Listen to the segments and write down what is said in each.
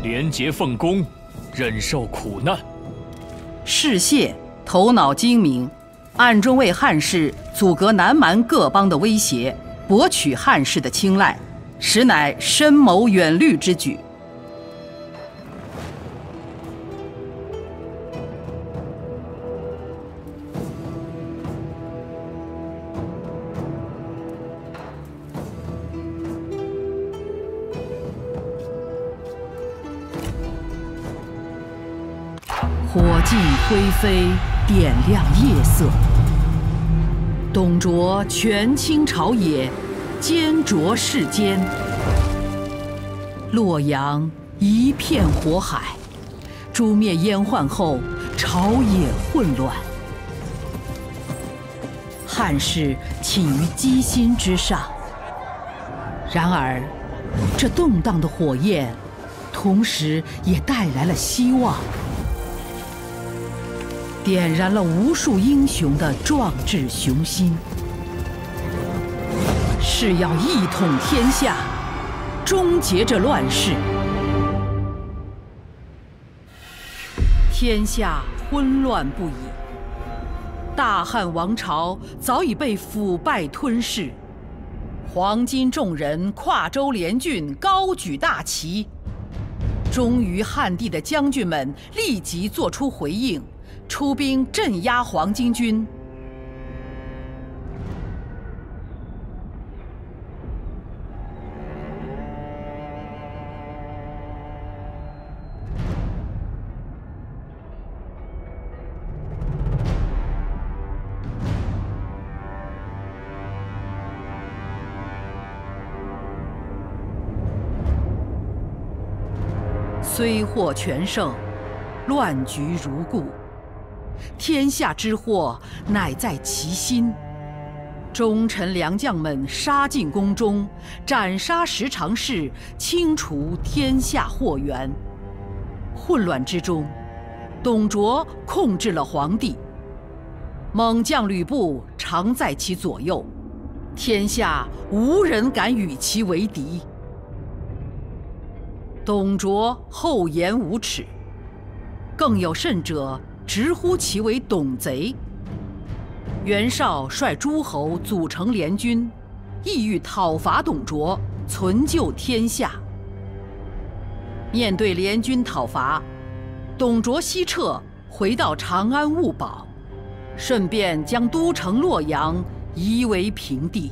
廉洁奉公，忍受苦难。 士燮头脑精明，暗中为汉室阻隔南蛮各邦的威胁，博取汉室的青睐，实乃深谋远虑之举。火尽灰飞，点亮夜色。董卓权倾朝野，奸浊世间。洛阳一片火海，诛灭燕患后，朝野混乱。汉室寝于鸡心之上。然而，这动荡的火焰，同时也带来了希望。点燃了无数英雄的壮志雄心，是要一统天下，终结这乱世。天下昏乱不已，大汉王朝早已被腐败吞噬。黄巾众人跨州联军，高举大旗。忠于汉地的将军们立即作出回应，出兵镇压黄巾军。虽获全胜，乱局如故。天下之祸乃在其心。忠臣良将们杀进宫中，斩杀十常侍，清除天下祸源。混乱之中，董卓控制了皇帝，猛将吕布常在其左右，天下无人敢与其为敌。董卓厚颜无耻，更有甚者直呼其为董贼。袁绍率诸侯组成联军，意欲讨伐董卓，存救天下。面对联军讨伐，董卓西撤，回到长安务保，顺便将都城洛阳夷为平地。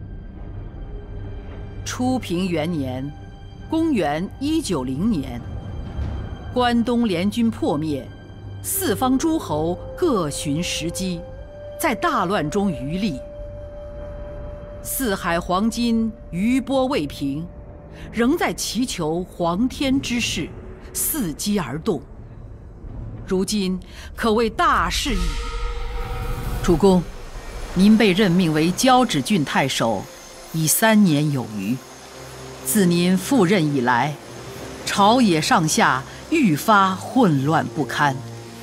初平元年，公元190年，关东联军破灭，四方诸侯各寻时机，在大乱中渔利。四海黄巾余波未平，仍在祈求皇天之事，伺机而动。如今可谓大势已。主公，您被任命为交趾郡太守，已3年有余。自您赴任以来，朝野上下愈发混乱不堪。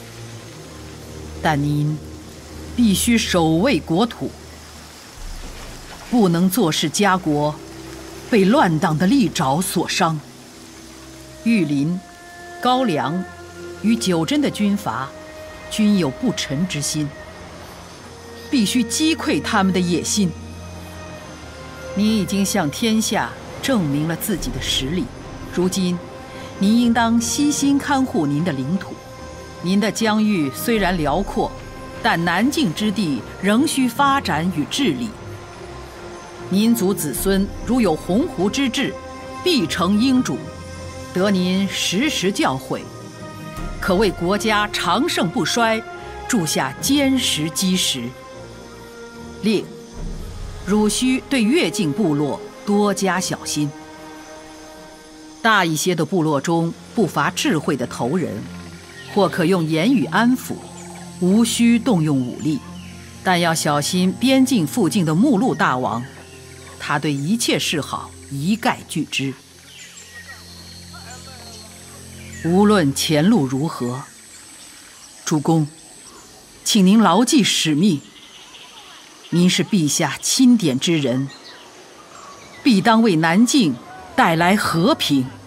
但您必须守卫国土，不能坐视家国被乱党的利爪所伤。玉林、高梁与九真的军阀均有不臣之心，必须击溃他们的野心。您已经向天下证明了自己的实力，如今您应当悉心看护您的领土。您的疆域虽然辽阔，但南境之地仍需发展与治理。您族子孙如有鸿鹄之志，必成英主，得您时时教诲，可为国家长盛不衰筑下坚实基石。另，汝需对越境部落多加小心。大一些的部落中不乏智慧的头人，或可用言语安抚，无需动用武力。但要小心边境附近的目录大王，他对一切示好一概拒之。无论前路如何，主公，请您牢记使命。您是陛下钦点之人，必当为南境带来和平。